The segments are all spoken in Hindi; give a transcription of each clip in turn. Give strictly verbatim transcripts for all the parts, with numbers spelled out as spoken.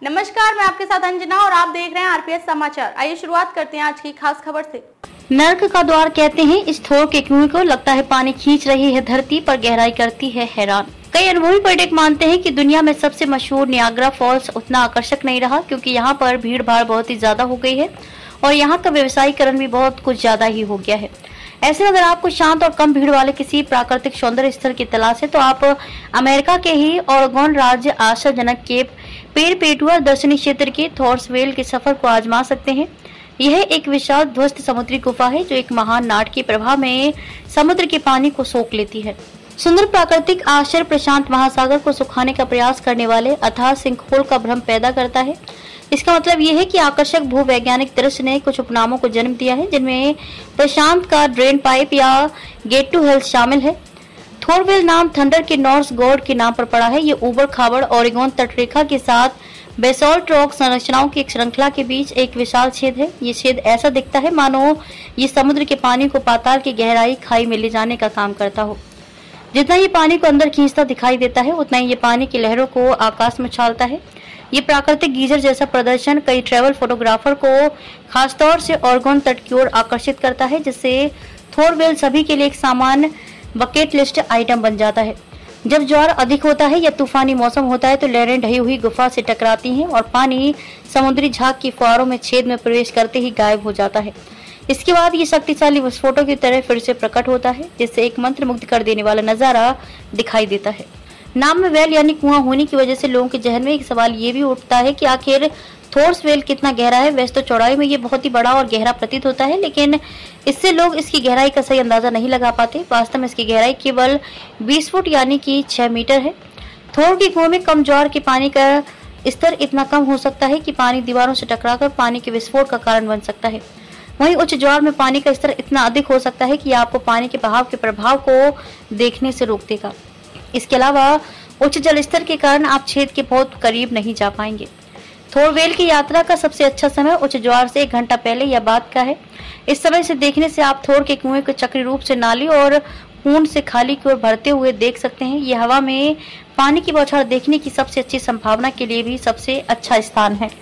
नमस्कार, मैं आपके साथ अंजना और आप देख रहे हैं आरपीएस समाचार। आइए शुरुआत करते हैं आज की खास खबर से। नर्क का द्वार कहते हैं इस थोर के कुएं को। लगता है पानी खींच रही है धरती, पर गहराई करती है हैरान। कई अनुभवी पर्यटक मानते हैं कि दुनिया में सबसे मशहूर नियाग्रा फॉल्स उतना आकर्षक नहीं रहा, क्योंकि यहाँ पर भीड़ भाड़ बहुत ही ज्यादा हो गई है और यहाँ का व्यवसायीकरण भी बहुत कुछ ज्यादा ही हो गया है। ऐसे में अगर आपको शांत और कम भीड़ वाले किसी प्राकृतिक सौंदर्य स्थल की तलाश है तो आप अमेरिका के ही ओरेगोन राज्य आशाजनक केप पेरपेटुआ दर्शनीय क्षेत्र के थॉर्सवेल के सफर को आजमा सकते हैं। यह एक विशाल ध्वस्त समुद्री गुफा है जो एक महान नाटकीय प्रवाह में समुद्र के पानी को सोख लेती है। सुंदर प्राकृतिक आश्चर्य प्रशांत महासागर को सुखाने का प्रयास करने वाले अथाह सिंकहोल का भ्रम पैदा करता है। इसका मतलब यह है कि आकर्षक भूवैज्ञानिक दृश्य ने कुछ उपनामों को जन्म दिया है, जिनमें प्रशांत का ड्रेन पाइप या गेट टू हेल शामिल है। थोरवेल नाम थंडर के नॉर्स गॉड के नाम पर पड़ा है। ये ऊबड़ खाबड़ ओरेगोन तटरेखा के साथ बेसोल्ट रॉक संरचनाओं की एक श्रृंखला के बीच एक विशाल छेद है। ये छेद ऐसा दिखता है मानो ये समुद्र के पानी को पाताल की गहराई खाई में ले जाने का काम करता हो। जितना ये पानी को अंदर खींचता दिखाई देता है, उतना ही ये पानी की लहरों को आकाश में उछालता है। ये प्राकृतिक गीजर जैसा प्रदर्शन कई ट्रैवल फोटोग्राफर को खासतौर से ओरेगोन तट की ओर आकर्षित करता है, जिससे थोरवेल सभी के लिए एक सामान्य बकेट लिस्ट आइटम बन जाता है। जब ज्वार अधिक होता है या तूफानी मौसम होता है तो लहरें ढही हुई गुफा से टकराती हैं और पानी समुद्री झाग की फुहारों में छेद में प्रवेश करते ही गायब हो जाता है। इसके बाद ये शक्तिशाली विस्फोटों की तरह फिर से प्रकट होता है, जिससे एक मंत्रमुग्ध कर देने वाला नजारा दिखाई देता है। नाम में वेल यानी कुआं होने की वजह से लोगों के जहन में एक सवाल ये भी उठता है कि आखिर थोर्सवेल कितना गहरा है। वैसे तो चौड़ाई में ये बहुत ही बड़ा और गहरा प्रतीत होता है, लेकिन इससे लोग इसकी गहराई का सही अंदाजा नहीं लगा पाते। वास्तव में इसकी गहराई केवल बीस फुट यानी कि छह मीटर है। थोर के कुएं में कम ज्वार के पानी का स्तर इतना कम हो सकता है कि पानी दीवारों से टकराकर पानी के विस्फोट का कारण बन सकता है। वहीं उच्च ज्वार में पानी का स्तर इतना अधिक हो सकता है कि आपको पानी के बहाव के प्रभाव को देखने से रोक देगा। इसके अलावा उच्च जल स्तर के कारण आप छेद के बहुत करीब नहीं जा पाएंगे। थोरवेल की यात्रा का सबसे अच्छा समय उच्च ज्वार से एक घंटा पहले या बाद का है। इस समय से देखने से आप थोर के कुएं को चक्री रूप से नाली और पूर्ण से खाली की ओर भरते हुए देख सकते हैं। यह हवा में पानी की बौछार देखने की सबसे अच्छी संभावना के लिए भी सबसे अच्छा स्थान है।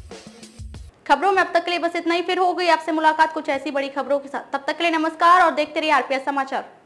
खबरों में अब तक के लिए बस इतना ही। फिर हो गई आपसे मुलाकात कुछ ऐसी बड़ी खबरों के साथ। तब तक के लिए नमस्कार और देखते रहिए आरपीएस समाचार।